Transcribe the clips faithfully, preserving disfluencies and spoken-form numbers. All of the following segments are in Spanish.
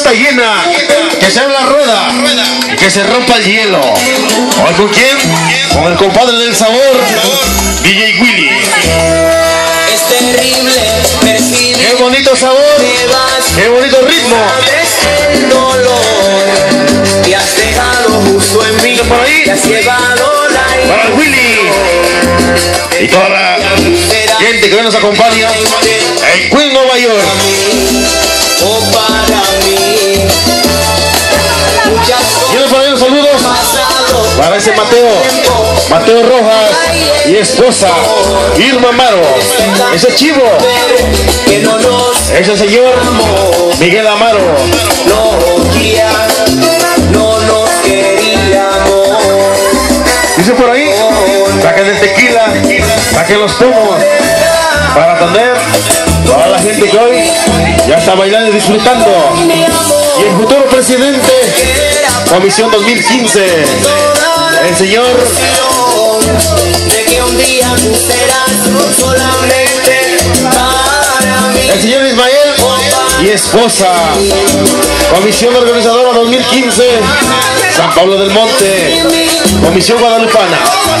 fiesta llena, que se abra la rueda y que se rompa el hielo. ¿Hoy con quién? Con el compadre del sabor, D J Willy. Es terrible percibir. Qué bonito sabor, qué bonito ritmo. El dolor te has dejado justo en mí. Por ahí, te has llevado la para el Willy y toda la gente que hoy nos acompaña en Queens, Nueva York. O para mí. Quiero poner los saludos para ese Mateo, Mateo Rojas y esposa Irma Amaro, ese chivo, ese señor Miguel Amaro. No nos queríamos. Dice por ahí, saquen el tequila, saquen los pomos para atender toda la gente que hoy ya está bailando y disfrutando. Y el futuro presidente, Comisión dos mil quince, el señor de que un día tú serás solamente para mí. el señor Ismael y esposa, Comisión Organizadora dos mil quince, San Pablo del Monte, Comisión Guadalupana.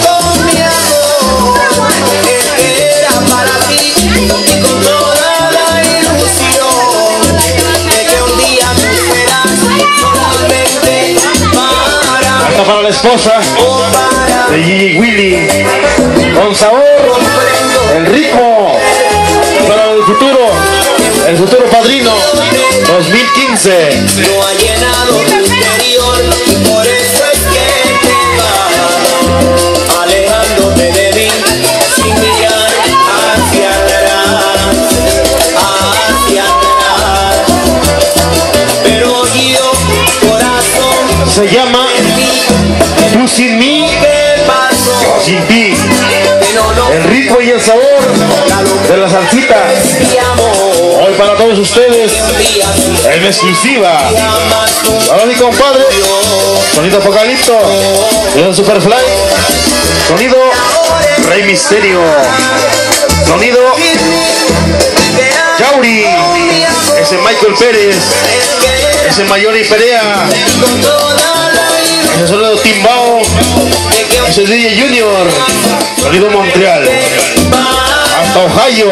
Era para ti y con toda la ilusión de que un día tú serás solamente para mí. Hasta para la esposa de D J Willy, con sabor, el ritmo para el futuro, el futuro padrino dos mil quince. No ha llenado tu interior y por eso es que te vas alejándote de mí sin mirar hacia atrás, hacia atrás. Pero yo, corazón, Se llama Tú sin mí, ¿qué pasó? yo sin ti. Que no lo El ritmo y el sabor de la salsita. Hoy para todos ustedes, en exclusiva. Ahora mi compadre, sonido Apocalipto, sonido Superfly, sonido Rey Misterio, sonido Yauri, ese Michael Pérez, ese Mayori Perea, ese sonido Timbao, ese D J Junior, sonido Montreal, hasta Ohio.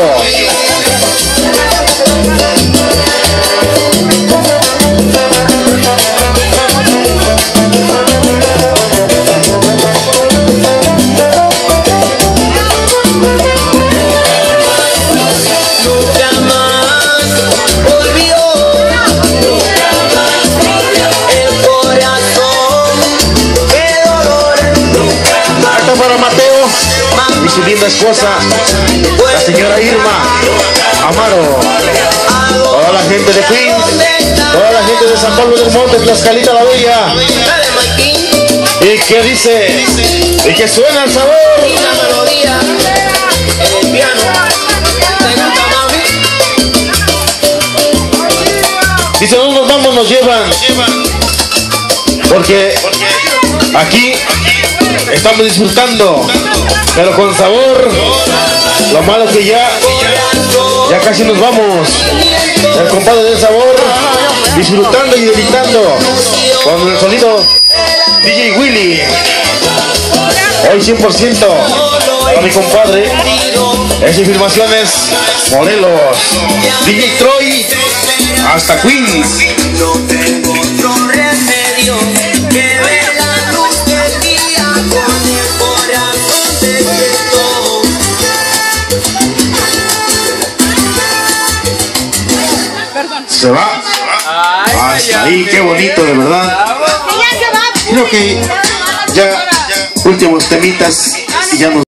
nunca más volvió, nunca más el corazón, qué dolor, nunca más. Esto para Mateo y su linda esposa, la señora Irma Amaro, toda la gente de Queens, toda la gente de San Pablo del Monte, Tlaxcalita la Bella, y que dice, y que suena el sabor. La melodía en el piano, ¿te gusta, mami? Dice, no nos vamos, nos llevan, porque aquí estamos disfrutando, pero con sabor. Lo malo es que ya, ya casi nos vamos. El compadre del sabor, disfrutando y deleitando con el sonido D J Willy. Hoy cien por ciento para mi compadre. Es Filmaciones Morelos, D J Troy, hasta Queens. No tengo otro remedio que ver la luz del día con el corazón despierto. Se va. Hasta ahí, qué bonito, de verdad. Creo que ya últimos temitas y ya nos